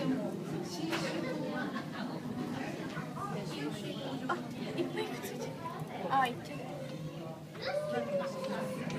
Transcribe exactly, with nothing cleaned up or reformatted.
あ、いっぱいくっついてる。あ、いっちゃう。